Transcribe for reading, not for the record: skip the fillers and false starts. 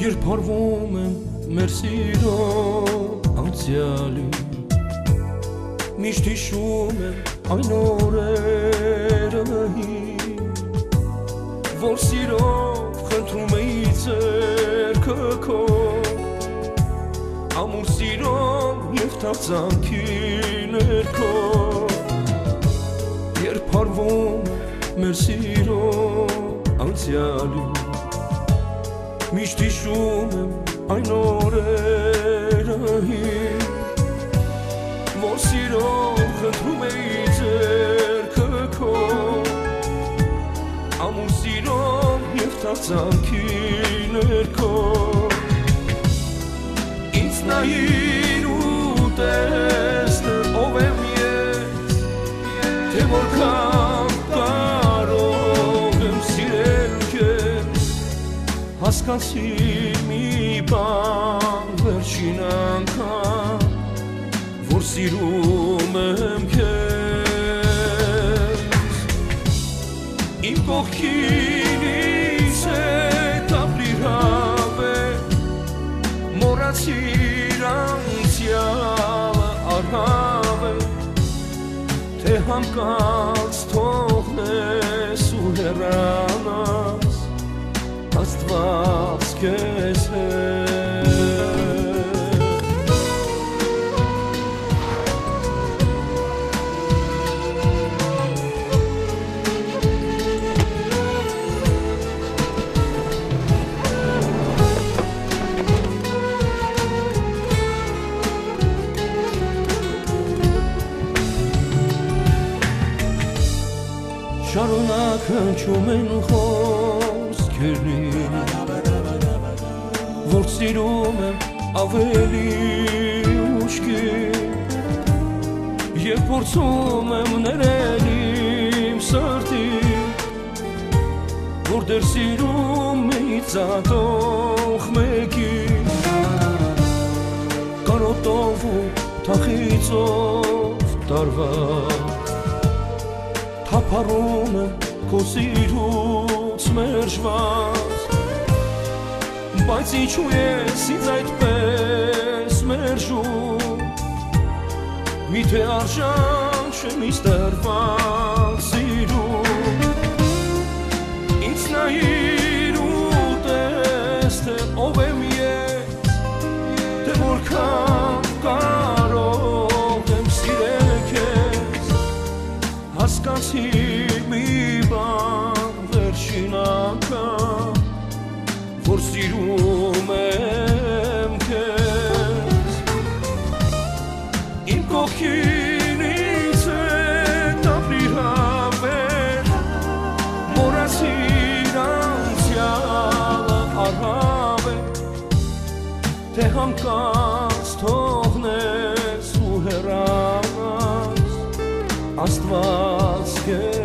Երբ հարվում եմ մեր սիրո անցյալի, միշտ հիշում եմ այն օրերը որ սիրով խնդրում էի ձեռքը քո, ամուր սիրով և թախծանքի ներքո, երբ հարվում մեր սիրո անցյալի, միշտ հիշում եմ այն օրերը որ սիրով խնդրում էի ձեռքը քո, ամուր սիրով և թախծանքի ներքո, ինձ նայիր ու տեսնեմ ով եմ ես, թե որքան կարող եմ սիրել քեզ, հասկացի մի բան վերջին անգամ, որ սիրում եմ քեզ, իմ կողքինից հետ ապրիր հավեք, մոռացիր անցյալը առհավեք, թե հանկարծ թողնես ու հեռանաս, Աստված քեզ Շարունակ հնչում են խոսքերն, որ սիրում եմ ավելի ուշքի, և փորձում եմ ներել իմ սրտի, որ դեռ սիրում էի ծատող մեկի, կարոտով ու թախիծով տարված, թափառում եմ քո սիրուց մերժված, բայց ինչու ես ինձ այդպես մերժում, միթե արժան չեմ ինձ տրված սիրում, ինձ նայիր ու տեսնեմ ով եմ ես, թե որքան կարող եմ սիրել քեզ, հասկացի մի բան վերջին անգամ, որ սիրում եմ քեզ, իմ կողքինից հետ ապրիր հավեք, մոռացիր անցյալը առհավեք, թե հանկարծ թողնես ու հեռանաս, Աստված քեզ